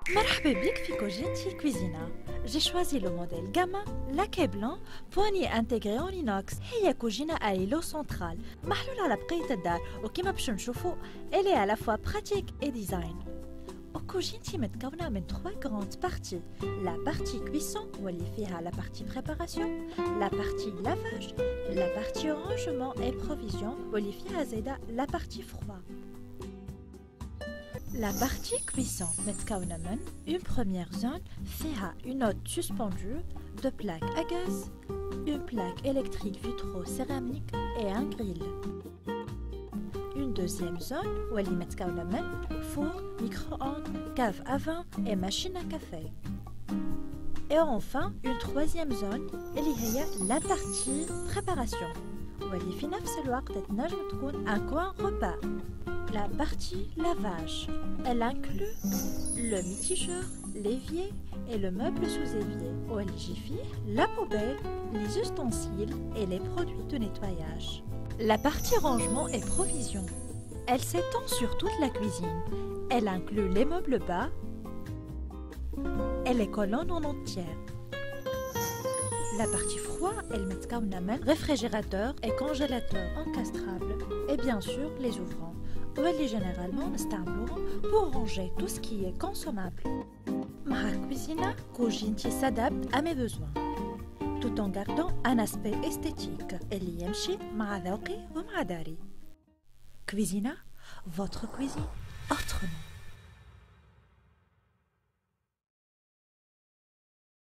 مرحبا بك في كوجينتي كويزينا. J'ai choisi le modèle Gamma laqué blanc poignée intégrée en inox. هي كوجينة à îlot central محلول على بقية الدار وكما باش نشوفوا elle est à la fois pratique et design. كوجينتي متكونة من 3 grandes parties. La partie cuisson واللي فيها la partie préparation, la partie lavage, la partie rangement et provision واللي فيها زيدا la partie froid. La partie cuisson متكونة من une première zone فيها une hotte suspendue, deux plaques à gaz, une plaque électrique vitro-céramique et un grill. Une deuxième zone واللي متكونة من four, micro-ondes, cave à vin et machine à café. Et enfin une troisième zone اللي هي la partie préparation واللي في نفس الوقت تنجم تكون un coin repas. La partie lavage, elle inclut le mitigeur, l'évier et le meuble sous évier, où elle y la poubelle, les ustensiles et les produits de nettoyage. La partie rangement et provision, elle s'étend sur toute la cuisine. Elle inclut les meubles bas et les colonnes en entière. La partie froid, elle met réfrigérateur et congélateur encastrables et bien sûr les ouvrants. Où elle est généralement pour ranger tout ce qui est consommable. Ma cuisine, Kojinti s'adapte à mes besoins, tout en gardant un aspect esthétique. Elle y aime ma ذوقي ومع داري. Cuisina, votre cuisine autrement.